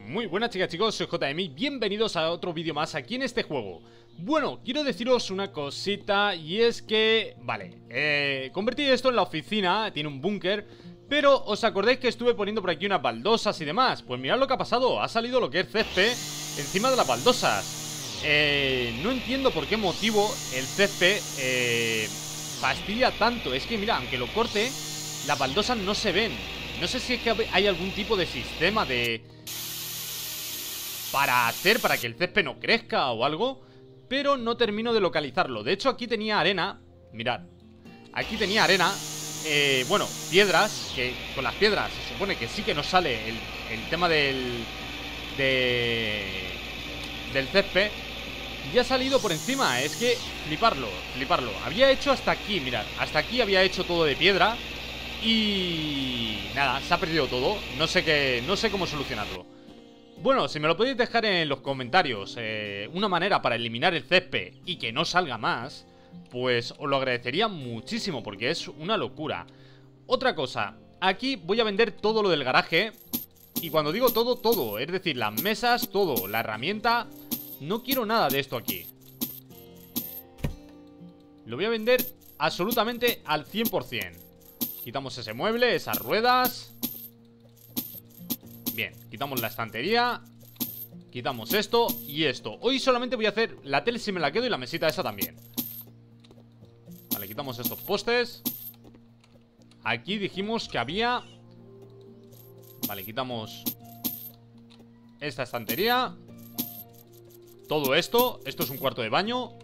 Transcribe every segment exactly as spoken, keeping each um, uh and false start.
Muy buenas chicas, chicos, soy J M y bienvenidos a otro vídeo más aquí en este juego. Bueno, quiero deciros una cosita y es que, vale, eh, convertí esto en la oficina, tiene un búnker, pero os acordáis que estuve poniendo por aquí unas baldosas y demás. Pues mirad lo que ha pasado, ha salido lo que es césped encima de las baldosas. eh, No entiendo por qué motivo el césped eh, fastidia tanto. Es que mira, aunque lo corte, las baldosas no se ven. No sé si es que hay algún tipo de sistema de... para hacer para que el césped no crezca o algo, pero no termino de localizarlo. De hecho, aquí tenía arena. Mirad, aquí tenía arena, eh, bueno, piedras, que con las piedras se supone que sí que nos sale el, el tema del de, del césped. Y ha salido por encima. Es que fliparlo, fliparlo. Había hecho hasta aquí, mirad, hasta aquí había hecho todo de piedra. Y nada, se ha perdido todo. No sé qué, no sé cómo solucionarlo. Bueno, si me lo podéis dejar en los comentarios, eh, una manera para eliminar el césped y que no salga más, pues os lo agradecería muchísimo porque es una locura. Otra cosa, aquí voy a vender todo lo del garaje. Y cuando digo todo, todo, es decir, las mesas, todo, la herramienta. No quiero nada de esto aquí. Lo voy a vender absolutamente al cien por cien. Quitamos ese mueble, esas ruedas. Bien, quitamos la estantería. Quitamos esto y esto. Hoy solamente voy a hacer la tele si me la quedo y la mesita esa también. Vale, quitamos estos postes. Aquí dijimos que había... Vale, quitamos esta estantería. Todo esto. Esto es un cuarto de baño.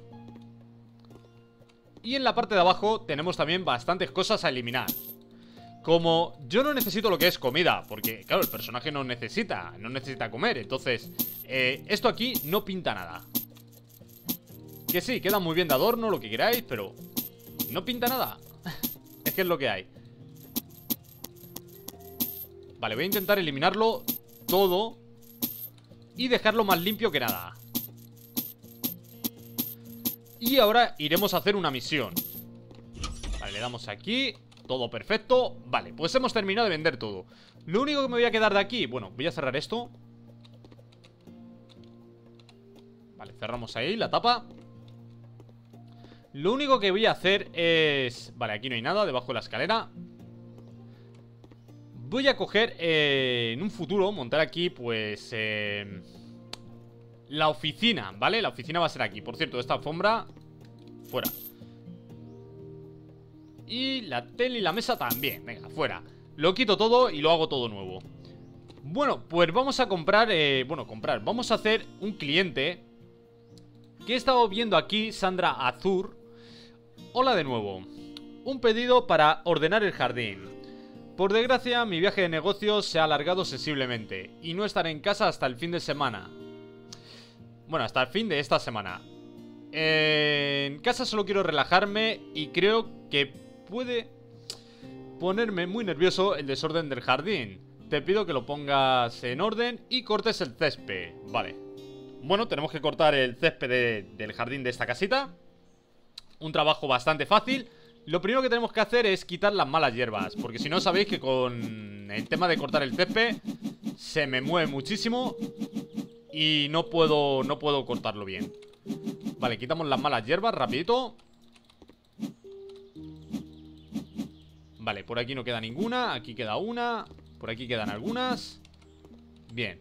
Y en la parte de abajo tenemos también bastantes cosas a eliminar. Como yo no necesito lo que es comida, porque claro, el personaje no necesita, no necesita comer. Entonces, eh, esto aquí no pinta nada. Que sí, queda muy bien de adorno, lo que queráis, pero no pinta nada. Es que es lo que hay. Vale, voy a intentar eliminarlo todo y dejarlo más limpio que nada. Y ahora iremos a hacer una misión. Vale, le damos aquí. Todo perfecto. Vale, pues hemos terminado de vender todo. Lo único que me voy a quedar de aquí... Bueno, voy a cerrar esto. Vale, cerramos ahí la tapa. Lo único que voy a hacer es... Vale, aquí no hay nada, debajo de la escalera. Voy a coger eh, en un futuro, montar aquí, pues... Eh, la oficina, ¿vale? La oficina va a ser aquí. Por cierto, esta alfombra fuera. Y la tele y la mesa también. Venga, fuera. Lo quito todo y lo hago todo nuevo. Bueno, pues vamos a comprar eh, Bueno, comprar, vamos a hacer un cliente que he estado viendo aquí, Sandra Azur. Hola de nuevo. Un pedido para ordenar el jardín. Por desgracia, mi viaje de negocios se ha alargado sensiblemente y no estaré en casa hasta el fin de semana. Bueno, hasta el fin de esta semana. eh, En casa solo quiero relajarme y creo que puede ponerme muy nervioso el desorden del jardín. Te pido que lo pongas en orden y cortes el césped. Vale. Bueno, tenemos que cortar el césped de, del jardín de esta casita. Un trabajo bastante fácil. Lo primero que tenemos que hacer es quitar las malas hierbas, porque si no sabéis que con el tema de cortar el césped se me mueve muchísimo y no puedo, no puedo cortarlo bien. Vale, quitamos las malas hierbas rapidito. Vale, por aquí no queda ninguna. Aquí queda una. Por aquí quedan algunas. Bien.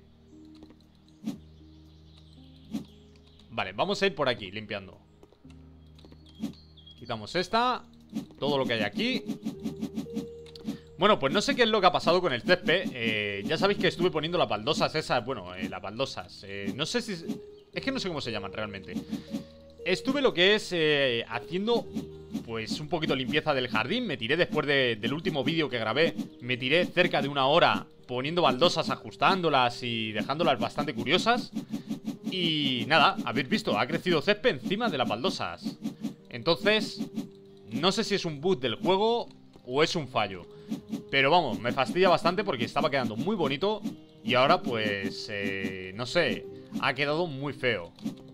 Vale, vamos a ir por aquí, limpiando. Quitamos esta. Todo lo que hay aquí. Bueno, pues no sé qué es lo que ha pasado con el césped. eh, Ya sabéis que estuve poniendo las baldosas esas. Bueno, eh, las baldosas eh, no sé si... Es que no sé cómo se llaman realmente. Estuve lo que es eh, haciendo... Pues un poquito limpieza del jardín. Me tiré después de, del último vídeo que grabé. Me tiré cerca de una hora poniendo baldosas, ajustándolas y dejándolas bastante curiosas. Y nada, habéis visto, ha crecido césped encima de las baldosas. Entonces, no sé si es un bug del juego o es un fallo. Pero vamos, me fastidia bastante porque estaba quedando muy bonito. Y ahora pues, eh, no sé, ha quedado muy feo.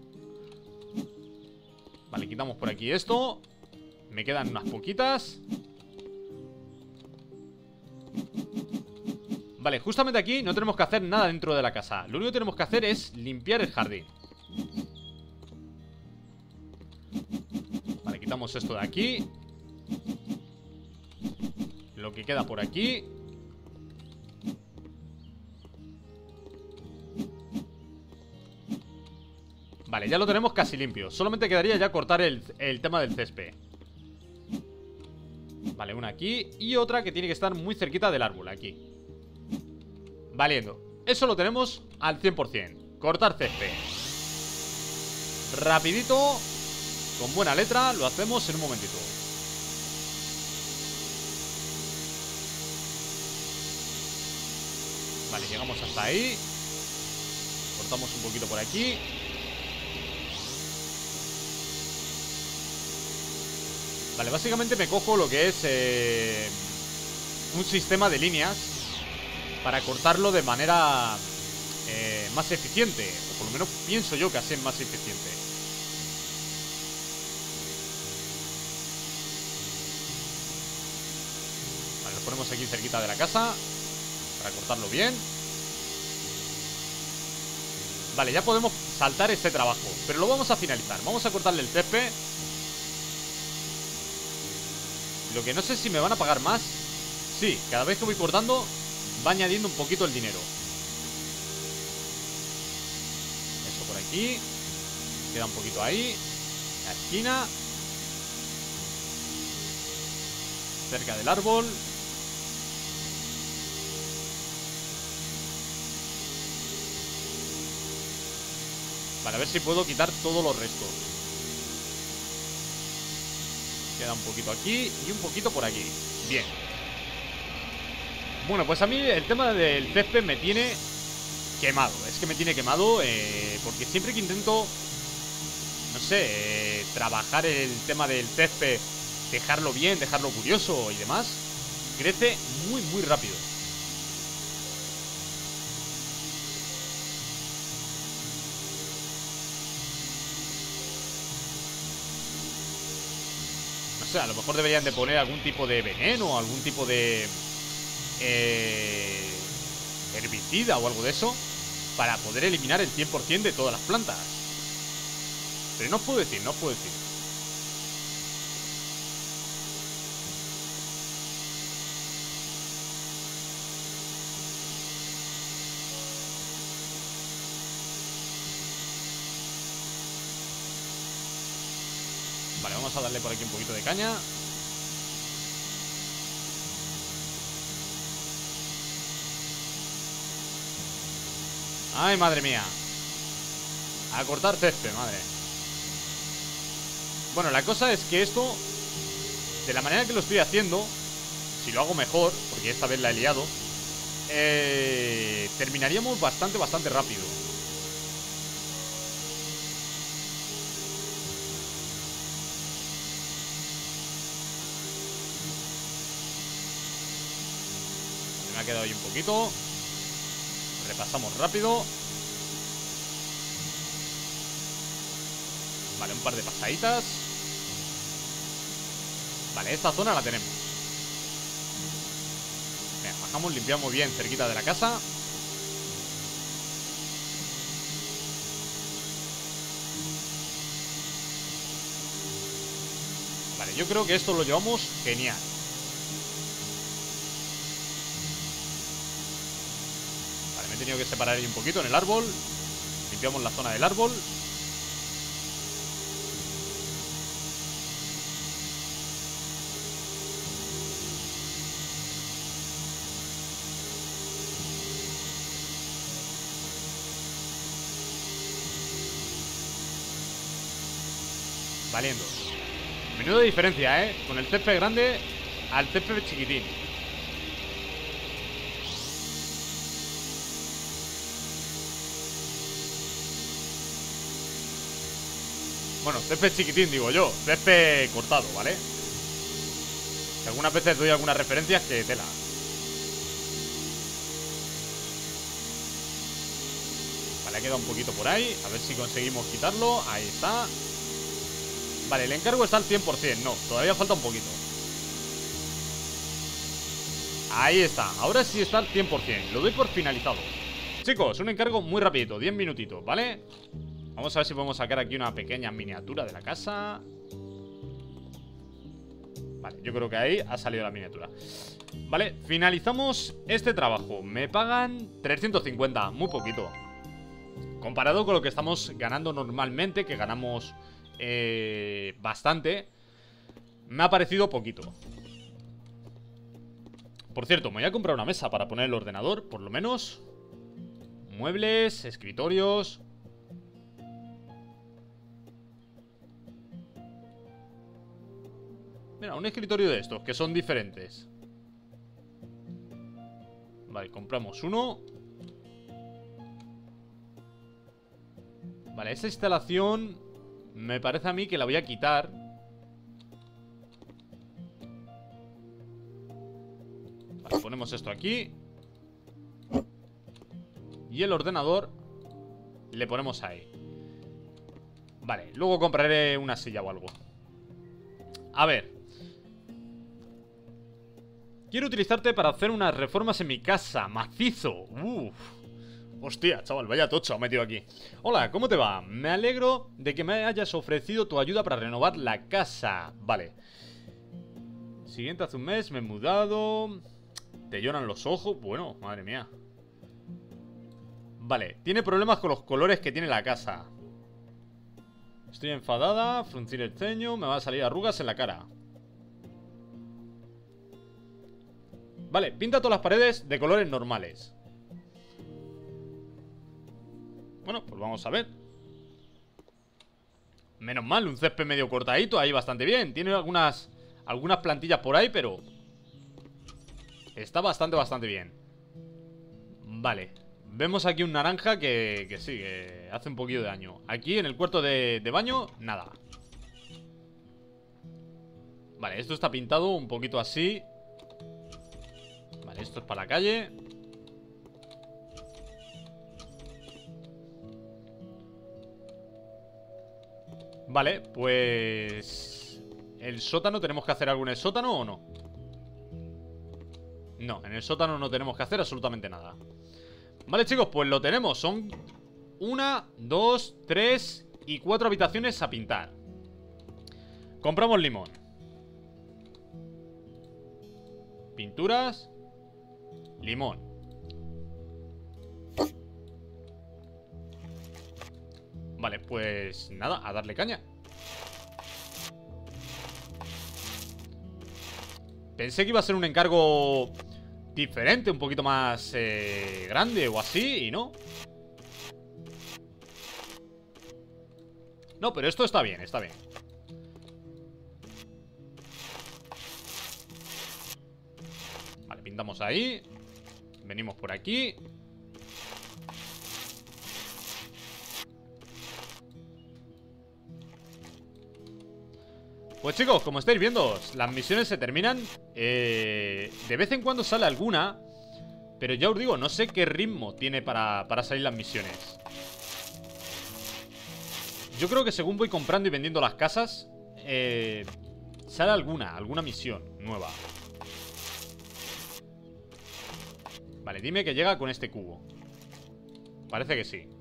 Vale, quitamos por aquí esto. Me quedan unas poquitas. Vale, justamente aquí no tenemos que hacer nada dentro de la casa. Lo único que tenemos que hacer es limpiar el jardín. Vale, quitamos esto de aquí. Lo que queda por aquí. Vale, ya lo tenemos casi limpio. Solamente quedaría ya cortar el, el tema del césped. Vale, una aquí y otra que tiene que estar muy cerquita del árbol, aquí. Valiendo. Eso lo tenemos al cien por cien. Cortar césped. Rapidito. Con buena letra. Lo hacemos en un momentito. Vale, llegamos hasta ahí. Cortamos un poquito por aquí. Vale, básicamente me cojo lo que es eh, un sistema de líneas para cortarlo de manera eh, más eficiente. O por lo menos pienso yo que así es más eficiente. Vale, lo ponemos aquí cerquita de la casa para cortarlo bien. Vale, ya podemos saltar este trabajo, pero lo vamos a finalizar. Vamos a cortarle el césped. Lo que no sé si me van a pagar más. Sí, cada vez que voy cortando va añadiendo un poquito el dinero. Eso por aquí. Queda un poquito ahí. La esquina. Cerca del árbol. Vale, a ver si puedo quitar todos los restos. Queda un poquito aquí y un poquito por aquí. Bien. Bueno, pues a mí el tema del césped me tiene quemado. Es que me tiene quemado eh, porque siempre que intento, no sé, eh, trabajar el tema del césped, dejarlo bien, dejarlo curioso y demás, crece muy, muy rápido. No sé, a lo mejor deberían de poner algún tipo de veneno, algún tipo de eh, herbicida o algo de eso, para poder eliminar el cien por cien de todas las plantas. Pero no os puedo decir, no os puedo decir. Vale, vamos a darle por aquí un poquito de caña. Ay, madre mía. A cortar césped, madre. Bueno, la cosa es que esto, de la manera que lo estoy haciendo, si lo hago mejor, porque esta vez la he liado, eh, terminaríamos bastante, bastante rápido. Me ha quedado ahí un poquito. Repasamos rápido. Vale, un par de pasaditas. Vale, esta zona la tenemos. Venga, bajamos, limpiamos bien cerquita de la casa. Vale, yo creo que esto lo llevamos genial. He tenido que separar ahí un poquito en el árbol. Limpiamos la zona del árbol. Valiendo. Menuda diferencia, ¿eh? Con el césped grande al césped chiquitín. Bueno, césped chiquitín, digo yo. Césped cortado, ¿vale? Que algunas veces doy algunas referencias que tela. Vale, ha quedado un poquito por ahí. A ver si conseguimos quitarlo. Ahí está. Vale, el encargo está al cien por cien. No, todavía falta un poquito. Ahí está, ahora sí está al cien por cien. Lo doy por finalizado. Chicos, un encargo muy rapidito, diez minutitos, ¿vale? Vamos a ver si podemos sacar aquí una pequeña miniatura de la casa. Vale, yo creo que ahí ha salido la miniatura. Vale, finalizamos este trabajo. Me pagan trescientos cincuenta, muy poquito comparado con lo que estamos ganando normalmente, que ganamos eh, bastante. Me ha parecido poquito. Por cierto, me voy a comprar una mesa para poner el ordenador, por lo menos. Muebles, escritorios. Mira, un escritorio de estos, que son diferentes. Vale, compramos uno. Vale, esa instalación me parece a mí que la voy a quitar. Vale, ponemos esto aquí. Y el ordenador le ponemos ahí. Vale, luego compraré una silla o algo. A ver. Quiero utilizarte para hacer unas reformas en mi casa. Macizo. Uff. Hostia, chaval, vaya tocho ha metido aquí. Hola, ¿cómo te va? Me alegro de que me hayas ofrecido tu ayuda para renovar la casa. Vale. Siguiente, hace un mes me he mudado. Te lloran los ojos. Bueno, madre mía. Vale, tiene problemas con los colores que tiene la casa. Estoy enfadada, fruncir el ceño, me van a salir arrugas en la cara. Vale, pinta todas las paredes de colores normales. Bueno, pues vamos a ver. Menos mal, un césped medio cortadito, ahí bastante bien. Tiene algunas, algunas plantillas por ahí, pero está bastante, bastante bien. Vale. Vemos aquí un naranja que, que sí, que hace un poquito de daño. Aquí en el cuarto de, de baño, nada. Vale, esto está pintado un poquito así. Vale, esto es para la calle. Vale, pues... ¿el sótano tenemos que hacer algo en el sótano o no? No, en el sótano no tenemos que hacer absolutamente nada. Vale, chicos, pues lo tenemos. Son una, dos, tres y cuatro habitaciones a pintar. Compramos limón. Pinturas. Limón. Vale, pues nada, a darle caña. Pensé que iba a ser un encargo diferente, un poquito más eh, grande o así, y no. No, pero esto está bien, está bien. Vale, pintamos ahí. Venimos por aquí. Pues chicos, como estáis viendo, las misiones se terminan. eh, De vez en cuando sale alguna, pero ya os digo, no sé qué ritmo tiene para, para salir las misiones. Yo creo que según voy comprando y vendiendo las casas, eh, sale alguna, alguna misión nueva. Vale, dime que llega con este cubo. Parece que sí.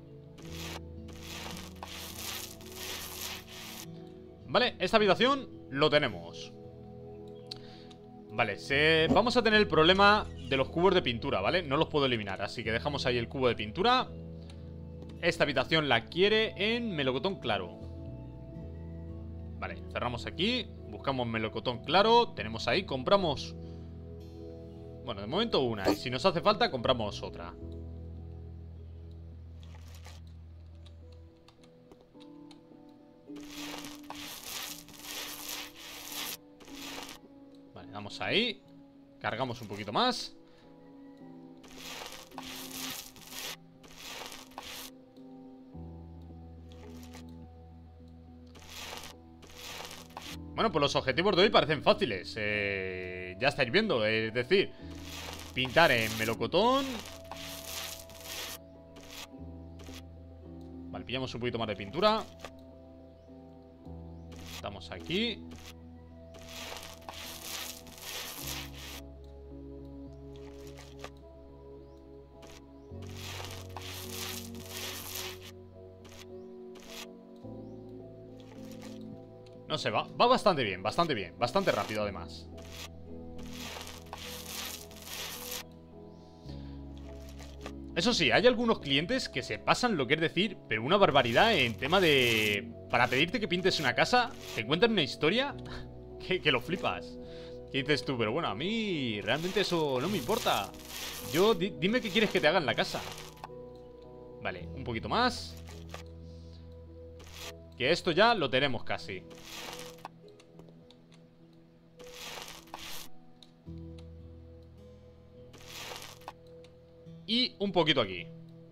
Vale, esta habitación lo tenemos. Vale, se... vamos a tener el problema de los cubos de pintura, ¿vale? No los puedo eliminar, así que dejamos ahí el cubo de pintura. Esta habitación la quiere en melocotón claro. Vale, cerramos aquí. Buscamos melocotón claro. Tenemos ahí, compramos... bueno, de momento una. Y si nos hace falta, compramos otra. Vale, damos ahí. Cargamos un poquito más. Bueno, pues los objetivos de hoy parecen fáciles. eh, Ya estáis viendo, es decir, pintar en melocotón. Vale, pillamos un poquito más de pintura. Estamos aquí. no sé, va, va bastante bien, bastante bien. Bastante rápido además. Eso sí, hay algunos clientes que se pasan, lo que es decir, pero una barbaridad en tema de... Para pedirte que pintes una casa, te cuentan una historia que, que lo flipas. ¿Qué dices tú? Pero bueno, a mí realmente eso no me importa. Yo, di, dime qué quieres que te haga en la casa. Vale, un poquito más. Que esto ya lo tenemos casi. Y un poquito aquí.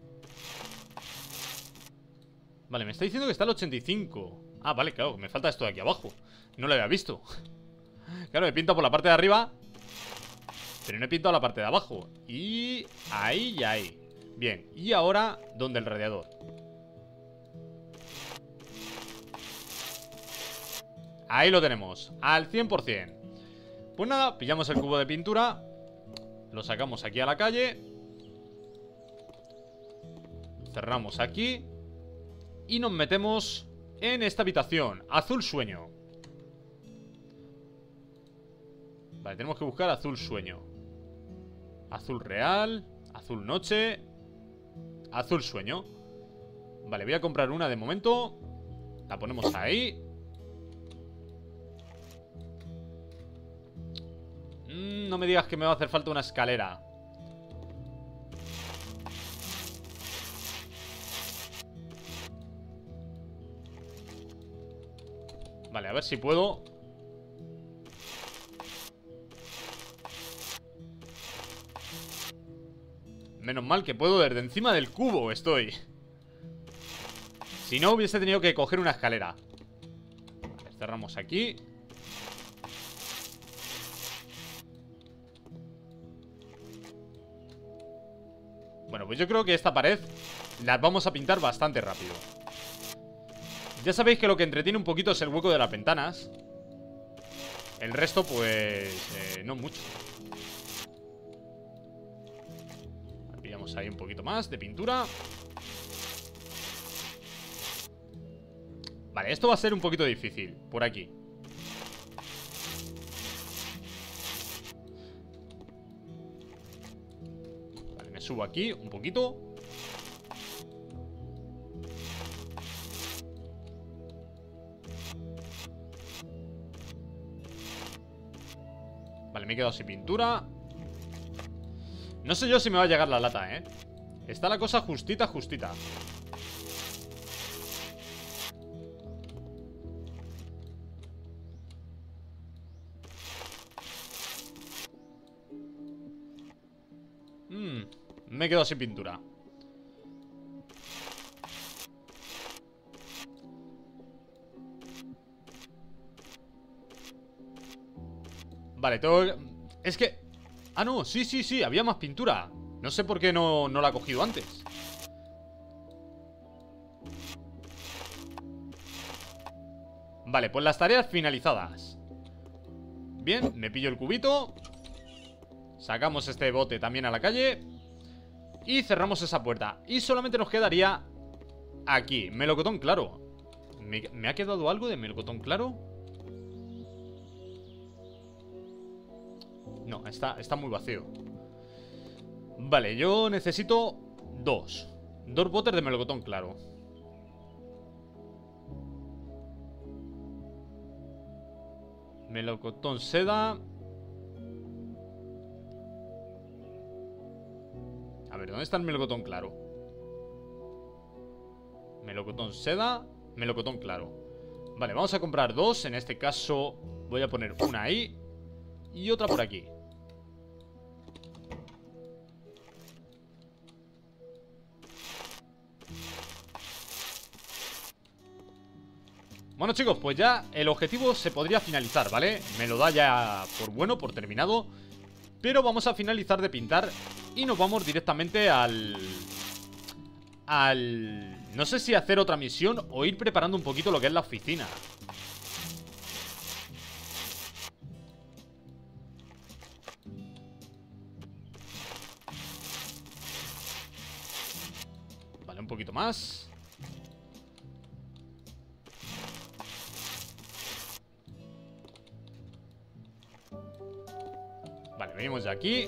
Vale, me está diciendo que está el ochenta y cinco. Ah, vale, claro, me falta esto de aquí abajo. No lo había visto. Claro, he pintado por la parte de arriba, pero no he pintado la parte de abajo. Y ahí y ahí. Bien, y ahora, ¿dónde el radiador? Ahí lo tenemos, al cien por cien. Pues nada, pillamos el cubo de pintura, lo sacamos aquí a la calle, cerramos aquí y nos metemos en esta habitación. Azul sueño. Vale, tenemos que buscar azul sueño. Azul real, azul noche, azul sueño. Vale, voy a comprar una de momento. La ponemos ahí. mm, No me digas que me va a hacer falta una escalera. Vale, a ver si puedo. Menos mal que puedo desde encima del cubo estoy. Si no, hubiese tenido que coger una escalera. Vale, cerramos aquí. Bueno, pues yo creo que esta pared las vamos a pintar bastante rápido. Ya sabéis que lo que entretiene un poquito es el hueco de las ventanas. El resto, pues... Eh, no mucho. Pillamos ahí un poquito más de pintura. Vale, esto va a ser un poquito difícil. Por aquí. Vale, me subo aquí un poquito. Vale, me he quedado sin pintura. No sé yo si me va a llegar la lata, ¿eh? Está la cosa justita, justita. Mmm, me he quedado sin pintura. Vale, tengo que... Es que... Ah, no, sí, sí, sí, había más pintura. No sé por qué no, no la he cogido antes. Vale, pues las tareas finalizadas. Bien, me pillo el cubito. Sacamos este bote también a la calle. Y cerramos esa puerta. Y solamente nos quedaría aquí, melocotón claro. ¿Me, ¿me ha quedado algo de melocotón claro? No, está, está muy vacío. Vale, yo necesito dos. Dos botes de melocotón claro. Melocotón seda. A ver, ¿dónde está el melocotón claro? Melocotón seda, melocotón claro. Vale, vamos a comprar dos. En este caso voy a poner una ahí y otra por aquí. Bueno, chicos, pues ya el objetivo se podría finalizar, ¿vale? Me lo da ya por bueno, por terminado. Pero vamos a finalizar de pintar y nos vamos directamente al... Al... No sé si hacer otra misión o ir preparando un poquito lo que es la oficina. Vale, un poquito más. venimos de aquí.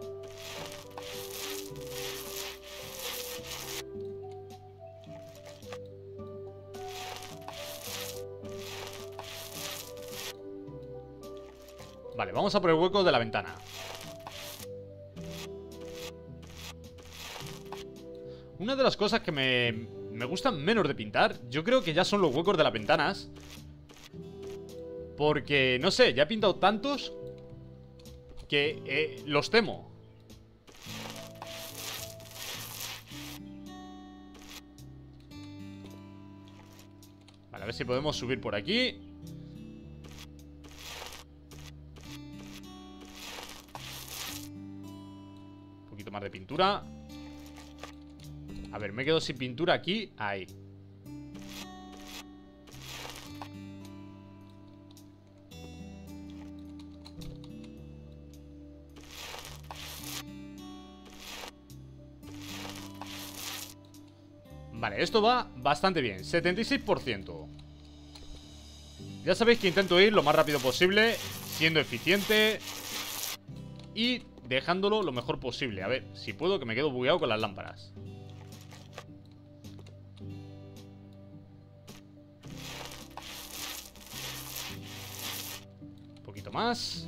Vale, vamos a por el hueco de la ventana. Una de las cosas que me, me gustan menos de pintar, yo creo que ya son los huecos de las ventanas. Porque, no sé, ya he pintado tantos que eh, los temo. Vale, a ver si podemos subir por aquí. Un poquito más de pintura. A ver, me quedo sin pintura aquí. Ahí. Vale, esto va bastante bien, setenta y seis por ciento. Ya sabéis que intento ir lo más rápido posible, siendo eficiente y dejándolo lo mejor posible. A ver, si puedo, que me quedo bugueado con las lámparas. Un poquito más.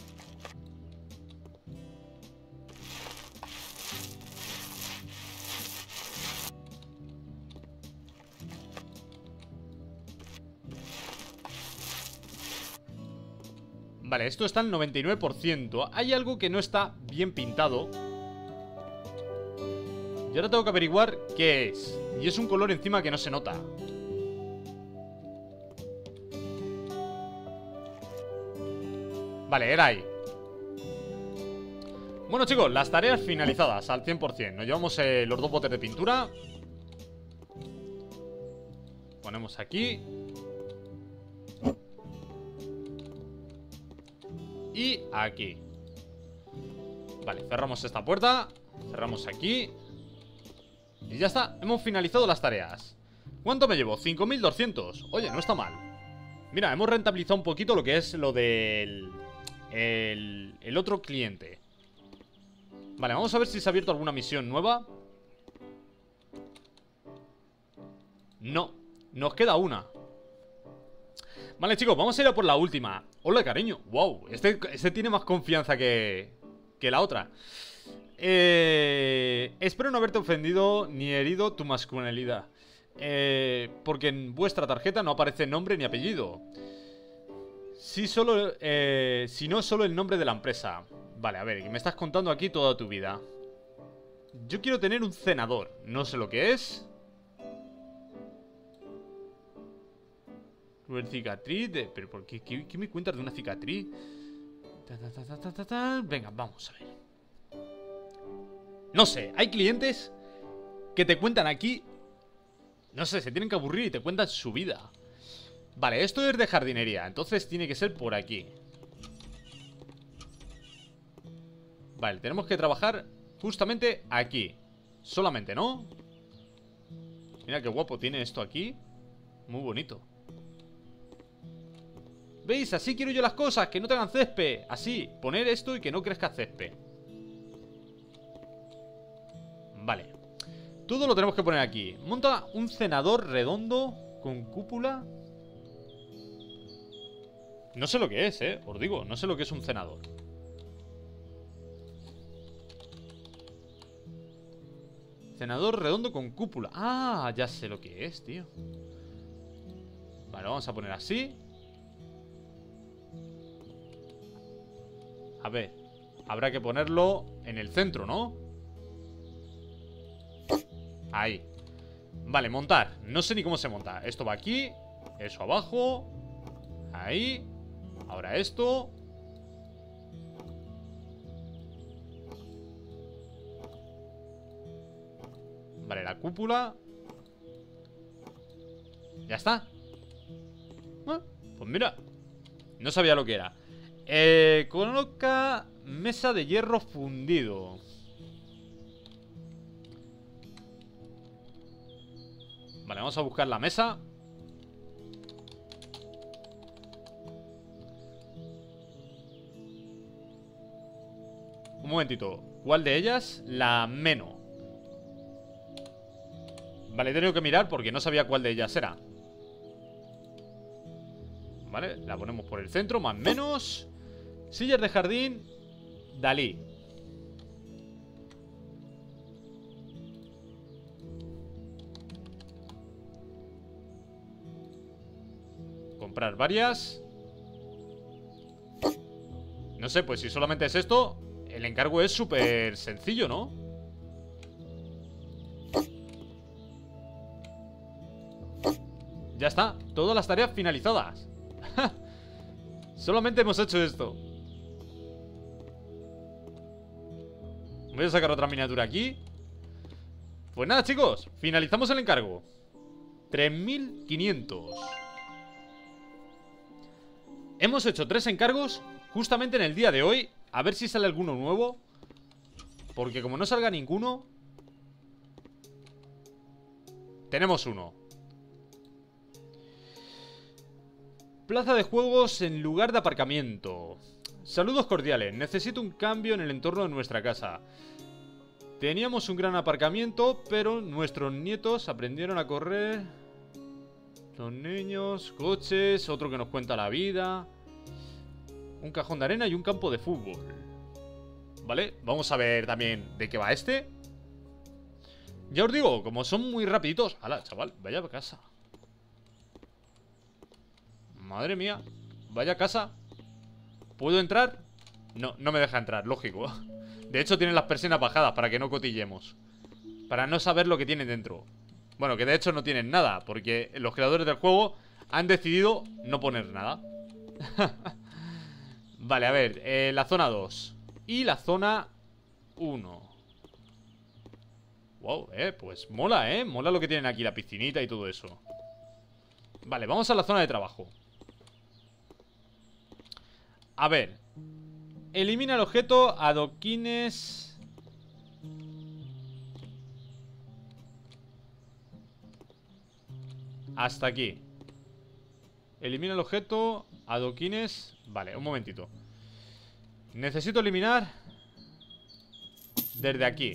Vale, esto está al noventa y nueve por ciento. Hay algo que no está bien pintado. Y ahora tengo que averiguar qué es. Y es un color encima que no se nota. Vale, era ahí. Bueno, chicos, las tareas finalizadas al cien por cien. Nos llevamos eh, los dos botes de pintura. Ponemos aquí. Y aquí. Vale, cerramos esta puerta. Cerramos aquí. Y ya está, hemos finalizado las tareas. ¿Cuánto me llevo? cinco mil doscientos. Oye, no está mal. Mira, hemos rentabilizado un poquito lo que es lo del el, el otro cliente. Vale, vamos a ver si se ha abierto alguna misión nueva. No, nos queda una. Vale, chicos, vamos a ir a por la última. Hola, cariño. Wow, este, este tiene más confianza que, que la otra. eh, Espero no haberte ofendido ni herido tu masculinidad, eh, porque en vuestra tarjeta no aparece nombre ni apellido. Si solo, eh, si no, solo el nombre de la empresa. Vale, a ver, me estás contando aquí toda tu vida. Yo quiero tener un cenador. No sé lo que es. Una cicatriz de... ¿Pero por qué, qué, qué me cuentas de una cicatriz? Ta, ta, ta, ta, ta, ta, ta. Venga, vamos a ver. No sé, hay clientes que te cuentan aquí... No sé, se tienen que aburrir y te cuentan su vida. Vale, esto es de jardinería. Entonces tiene que ser por aquí. Vale, tenemos que trabajar justamente aquí. Solamente, ¿no? Mira qué guapo tiene esto aquí. Muy bonito. ¿Veis? Así quiero yo las cosas, que no tengan césped. Así, poner esto y que no crezca césped. Vale. Todo lo tenemos que poner aquí. Monta un cenador redondo con cúpula. No sé lo que es, eh, os digo, no sé lo que es un cenador. Cenador redondo con cúpula. Ah, ya sé lo que es, tío. Vale, vamos a poner así. A ver, habrá que ponerlo en el centro, ¿no? Ahí. Vale, montar. No sé ni cómo se monta. Esto va aquí. Eso abajo. Ahí. Ahora esto. Vale, la cúpula. Ya está. Bueno, pues mira. No sabía lo que era. Eh, coloca mesa de hierro fundido. Vale, vamos a buscar la mesa. un momentito. ¿Cuál de ellas? La menos. Vale, he tenido que mirar porque no sabía cuál de ellas era. Vale, la ponemos por el centro, más menos. Sillas de jardín, Dalí. Comprar varias. No sé, pues si solamente es esto, el encargo es súper sencillo, ¿no? Ya está, todas las tareas finalizadas. Solamente hemos hecho esto. Voy a sacar otra miniatura aquí. Pues nada, chicos, finalizamos el encargo. tres mil quinientos. Hemos hecho tres encargos justamente en el día de hoy. A ver si sale alguno nuevo, porque como no salga ninguno, tenemos uno. Plaza de juegos en lugar de aparcamiento. Saludos cordiales, necesito un cambio en el entorno de nuestra casa. Teníamos un gran aparcamiento, pero nuestros nietos aprendieron a correr. Los niños, coches, otro que nos cuenta la vida. Un cajón de arena y un campo de fútbol. Vale, vamos a ver también de qué va este. Ya os digo, como son muy rapiditos. Hala, chaval, vaya a casa. Madre mía, vaya casa. ¿Puedo entrar? No, no me deja entrar, lógico. De hecho tienen las persianas bajadas para que no cotillemos, para no saber lo que tienen dentro. Bueno, que de hecho no tienen nada, porque los creadores del juego han decidido no poner nada. Vale, a ver, eh, la zona dos y la zona uno. Wow, eh, pues mola, eh Mola lo que tienen aquí, la piscinita y todo eso. Vale, vamos a la zona de trabajo. A ver, elimina el objeto adoquines. Hasta aquí. Elimina el objeto adoquines. Vale, un momentito. Necesito eliminar desde aquí.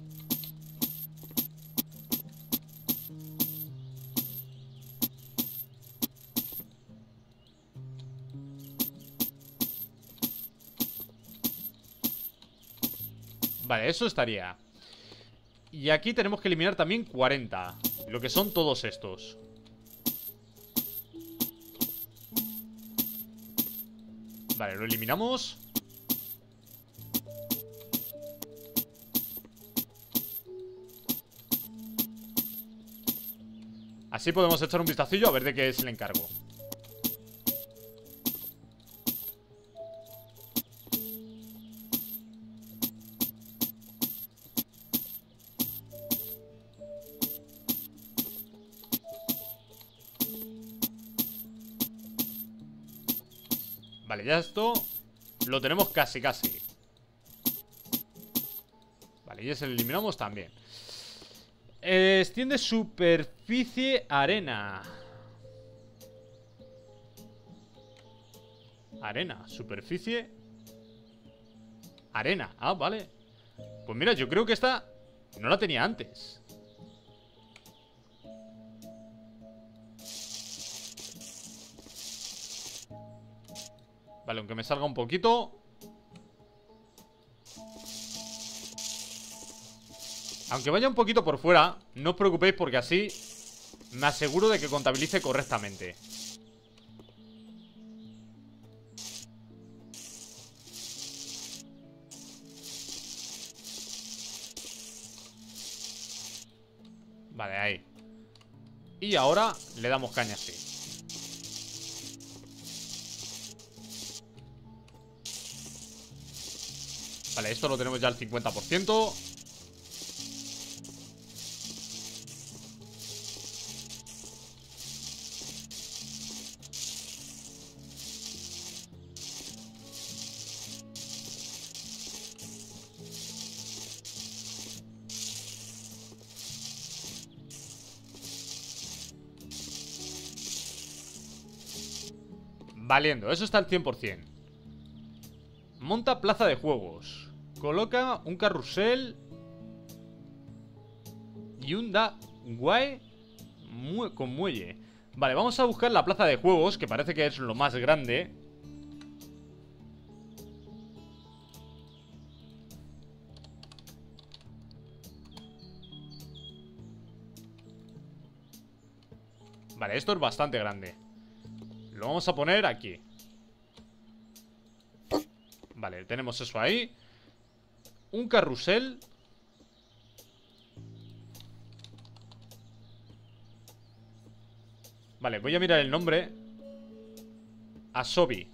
Vale, eso estaría. Y aquí tenemos que eliminar también cuarenta, lo que son todos estos. Vale, lo eliminamos. Así podemos echar un vistacillo a ver de qué es el encargo. Vale, ya esto lo tenemos casi, casi. Vale, y ese lo eliminamos también. eh, Extiende superficie arena. Arena, superficie arena, ah, vale. Pues mira, yo creo que esta no la tenía antes. Vale, aunque me salga un poquito. Aunque vaya un poquito por fuera, no os preocupéis porque así me aseguro de que contabilice correctamente. Vale, ahí. Y ahora le damos caña así. Vale, esto lo tenemos ya al cincuenta por ciento. Valiendo, eso está al cien por cien. Monta plaza de juegos. Coloca un carrusel y un da guay mu con muelle. Vale, vamos a buscar la plaza de juegos, que parece que es lo más grande. Vale, esto es bastante grande. Lo vamos a poner aquí. Vale, tenemos eso ahí. Un carrusel. Vale, voy a mirar el nombre. Asobi.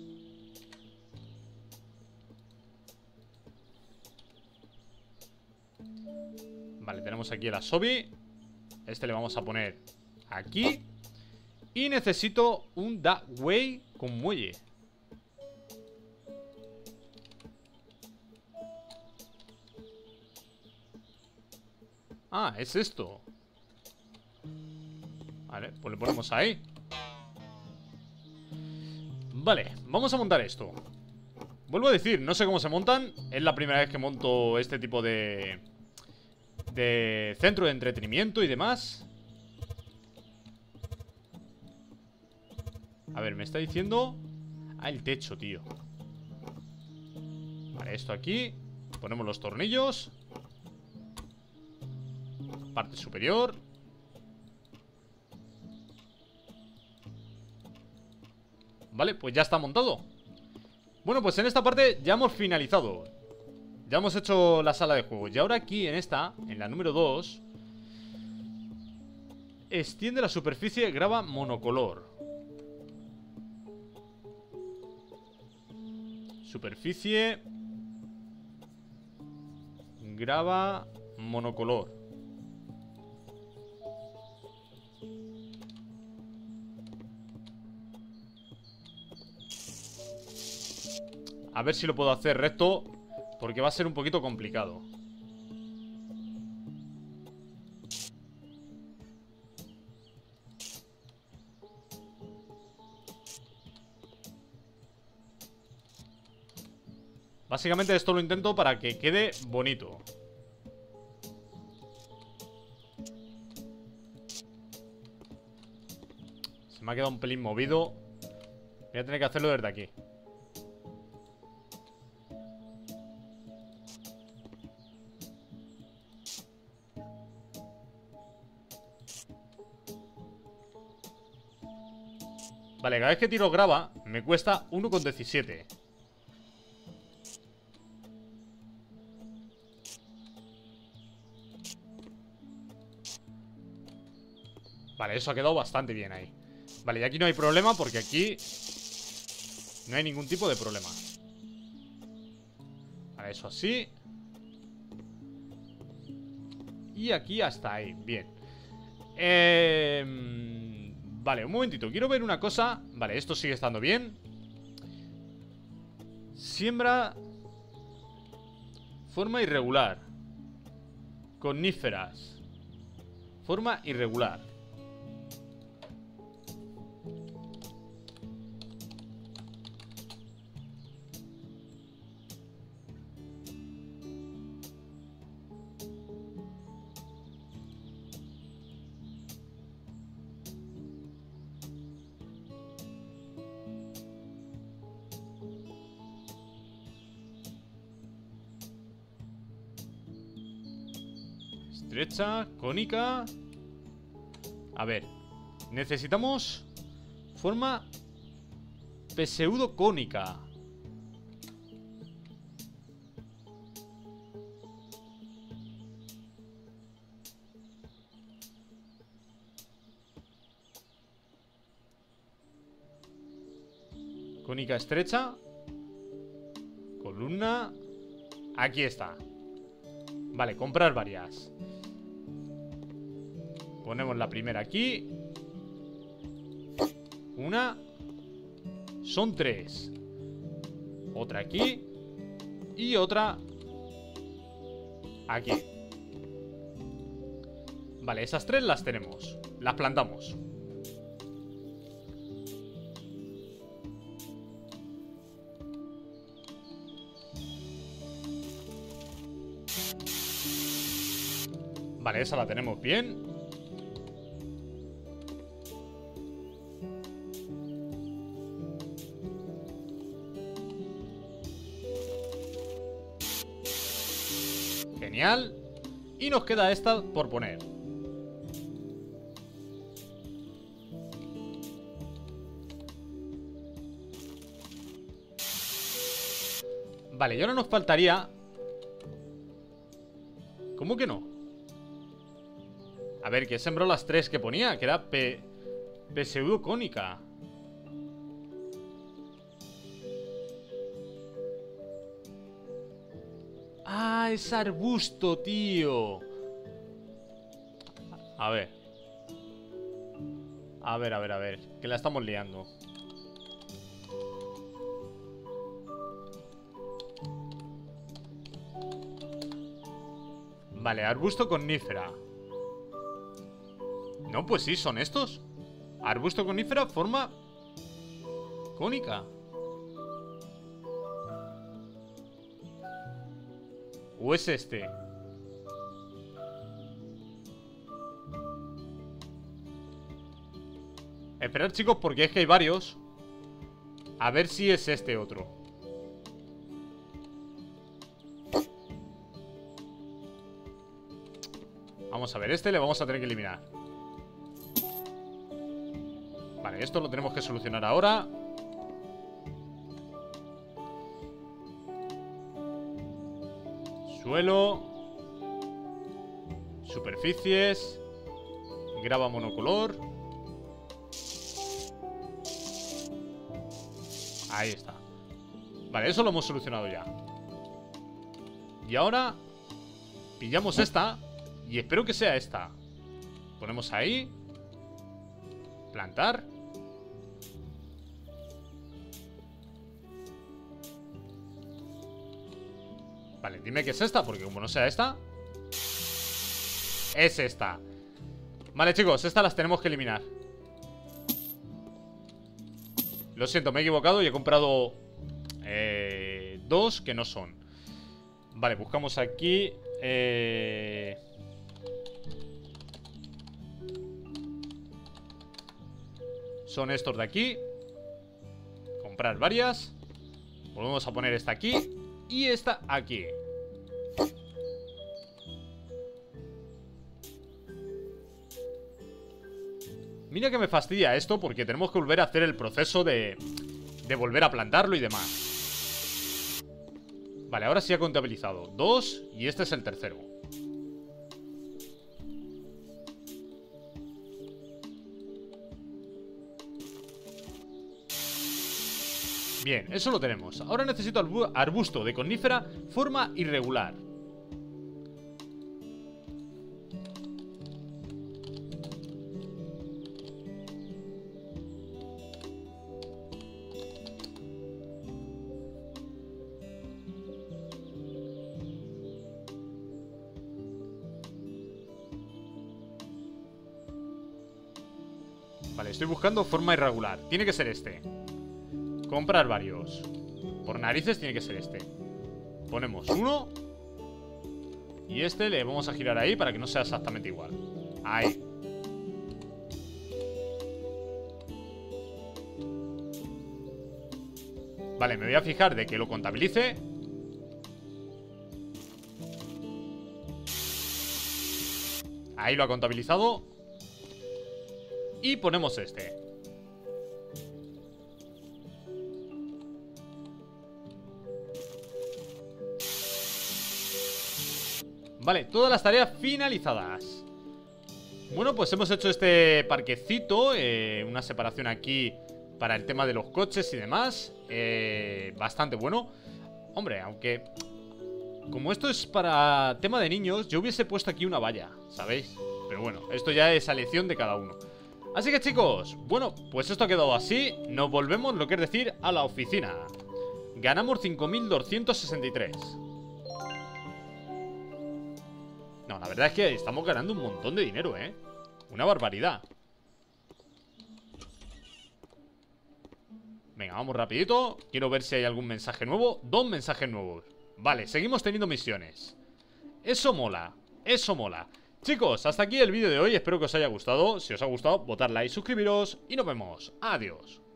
Vale, tenemos aquí el Asobi. Este le vamos a poner aquí. Y necesito un Dagway con muelle. Ah, es esto. Vale, pues le ponemos ahí. Vale, vamos a montar esto. Vuelvo a decir, no sé cómo se montan. Es la primera vez que monto este tipo de De centro de entretenimiento y demás. A ver, me está diciendo... Ah, el techo, tío. Vale, esto aquí. Ponemos los tornillos. Parte superior. Vale, pues ya está montado. Bueno, pues en esta parte ya hemos finalizado. Ya hemos hecho la sala de juegos. Y ahora aquí en esta, en la número dos, extiende la superficie, grava monocolor. Superficie, grava monocolor. A ver si lo puedo hacer recto, porque va a ser un poquito complicado. Básicamente esto lo intento para que quede bonito. Se me ha quedado un pelín movido. Voy a tener que hacerlo desde aquí. Vale, cada vez que tiro grava me cuesta uno coma diecisiete. Vale, eso ha quedado bastante bien ahí. Vale, y aquí no hay problema porque aquí no hay ningún tipo de problema. Vale, eso así. Y aquí hasta ahí, bien. Eh... Vale, un momentito, quiero ver una cosa. Vale, esto sigue estando bien. Siembra. Forma irregular. Coníferas. Forma irregular. Estrecha, cónica. A ver, necesitamos forma pseudocónica. Cónica estrecha. Columna. Aquí está. Vale, comprar varias. Ponemos la primera aquí. Una. Son tres. Otra aquí. Y otra aquí. Vale, esas tres las tenemos. Las plantamos. Vale, esa la tenemos bien. Genial. Y nos queda esta por poner. Vale, y ahora nos faltaría... ¿Cómo que no? A ver, que sembró las tres que ponía, que era P... pseudocónica. Ah, es arbusto, tío. A ver. A ver, a ver, a ver. Que la estamos liando. Vale, arbusto conífera. No, pues sí, son estos. Arbusto conífera, forma cónica. ¿O es este? Esperad, chicos, porque es que hay varios. A ver si es este otro. Vamos a ver, este le vamos a tener que eliminar. Vale, esto lo tenemos que solucionar ahora. Suelo. Superficies. Grava monocolor. Ahí está. Vale, eso lo hemos solucionado ya. Y ahora pillamos esta. Y espero que sea esta. Ponemos ahí. Plantar. Vale, dime que es esta, porque como no sea esta... Es esta. Vale, chicos, estas las tenemos que eliminar. Lo siento, me he equivocado y he comprado eh, dos que no son. Vale, buscamos aquí eh... Son estos de aquí. Comprar varias. Volvemos a poner esta aquí. Y esta aquí. Mira que me fastidia esto, porque tenemos que volver a hacer el proceso de, de volver a plantarlo y demás. Vale, ahora sí ha contabilizado dos y este es el tercero. Bien, eso lo tenemos. Ahora necesito arbusto de conífera, forma irregular. Vale, estoy buscando forma irregular. Tiene que ser este. Comprar varios. Por narices tiene que ser este. Ponemos uno. Y este le vamos a girar ahí para que no sea exactamente igual. Ahí. Vale, me voy a fijar de que lo contabilice. Ahí lo ha contabilizado. Y ponemos este. Vale, todas las tareas finalizadas. Bueno, pues hemos hecho este parquecito, eh, una separación aquí para el tema de los coches y demás, eh, bastante bueno. Hombre, aunque como esto es para tema de niños, yo hubiese puesto aquí una valla, ¿sabéis? Pero bueno, esto ya es a elección de cada uno. Así que chicos, bueno, pues esto ha quedado así. Nos volvemos, lo que es decir, a la oficina. Ganamos cinco mil doscientos sesenta y tres. No, la verdad es que estamos ganando un montón de dinero, ¿eh? Una barbaridad. Venga, vamos rapidito. Quiero ver si hay algún mensaje nuevo. Dos mensajes nuevos. Vale, seguimos teniendo misiones. Eso mola, eso mola. Chicos, hasta aquí el vídeo de hoy. Espero que os haya gustado. Si os ha gustado, votad like, suscribiros y nos vemos. Adiós.